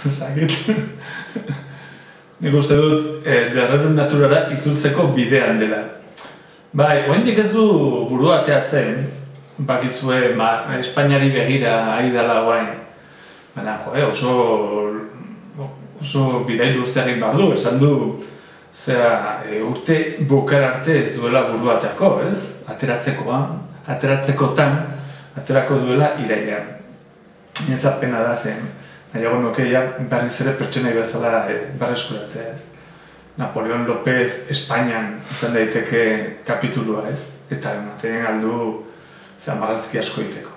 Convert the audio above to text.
Zakit. Nik uste dut, derrerun naturara itzultzeko bidean dela. Bai, oraindik ez du burua ateatzen, bakizue, Espainiari begira ari dela guain. Baina, oso bidai luzeak egin behar du, esan du, urte bukar arte ez duela burua ateako, ez? Ateratzekotan, aterako duela irailean. Niretzat pena da zen, nahiago nukeia berriz ere pertsonai bezala berreskuratzea, ez? Napoleon López Espainian izan daiteke kapitulua, ez? Eta ematen galdu marrazki asko egiteko.